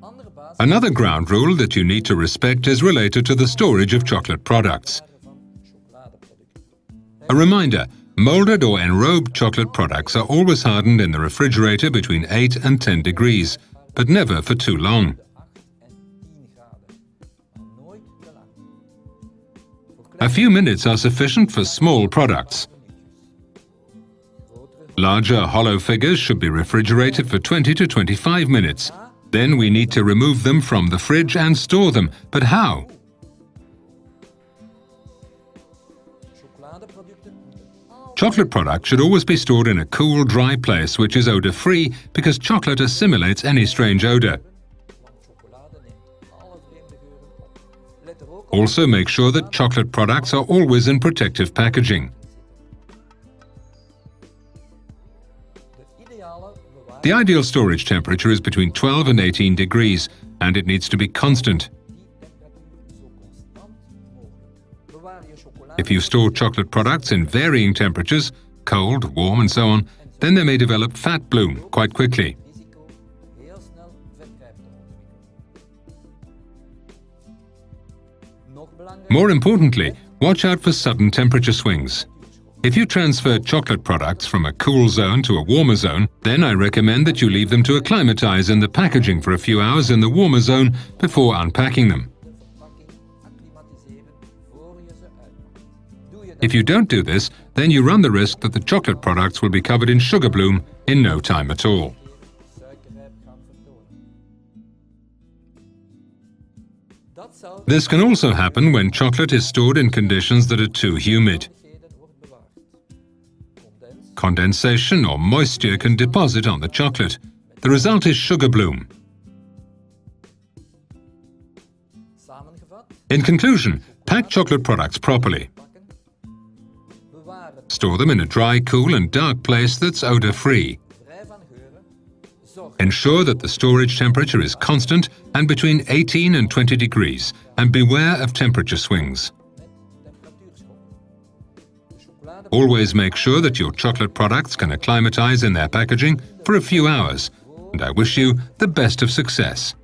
Another ground rule that you need to respect is related to the storage of chocolate products. A reminder, molded or enrobed chocolate products are always hardened in the refrigerator between 8 and 10 degrees, but never for too long. A few minutes are sufficient for small products. Larger hollow figures should be refrigerated for 20 to 25 minutes. Then we need to remove them from the fridge and store them. But how? Chocolate products should always be stored in a cool, dry place which is odor-free because chocolate assimilates any strange odor. Also make sure that chocolate products are always in protective packaging. The ideal storage temperature is between 12 and 18 degrees, and it needs to be constant. If you store chocolate products in varying temperatures, cold, warm and so on, then they may develop fat bloom quite quickly. More importantly, watch out for sudden temperature swings. If you transfer chocolate products from a cool zone to a warmer zone, then I recommend that you leave them to acclimatize in the packaging for a few hours in the warmer zone before unpacking them. If you don't do this, then you run the risk that the chocolate products will be covered in sugar bloom in no time at all. This can also happen when chocolate is stored in conditions that are too humid. Condensation or moisture can deposit on the chocolate. The result is sugar bloom. In conclusion, pack chocolate products properly. Store them in a dry, cool and dark place that's odor-free. Ensure that the storage temperature is constant and between 18 and 20 degrees, and beware of temperature swings. Always make sure that your chocolate products can acclimatize in their packaging for a few hours, and I wish you the best of success.